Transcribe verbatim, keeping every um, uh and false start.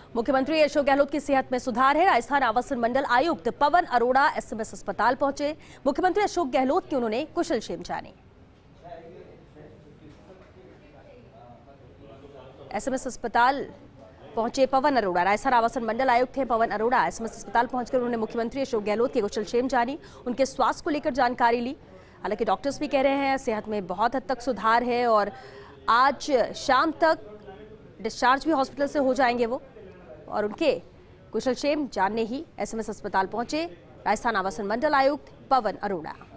मुख्यमंत्री अशोक गहलोत की सेहत में सुधार है। राजस्थान आवासन मंडल आयुक्त पवन अरोड़ा एसएमएस अस्पताल पहुंचे। मुख्यमंत्री अशोक गहलोत की उन्होंने कुशलक्षेम जानी। एसएमएस अस्पताल पहुंचे पवन अरोड़ा। राजस्थान आवासन मंडल आयुक्त हैं पवन अरोड़ा। एसएमएस अस्पताल पहुंचकर उन्होंने मुख्यमंत्री अशोक गहलोत की कुशलक्षेम जानी, उनके स्वास्थ्य को लेकर जानकारी ली। हालांकि डॉक्टर्स भी कह रहे हैं सेहत में बहुत हद तक सुधार है और आज शाम तक डिस्चार्ज भी हॉस्पिटल से हो जाएंगे वो, और उनके कुशलक्षेम जानने ही एसएमएस अस्पताल पहुंचे राजस्थान आवासन मंडल आयुक्त पवन अरोड़ा।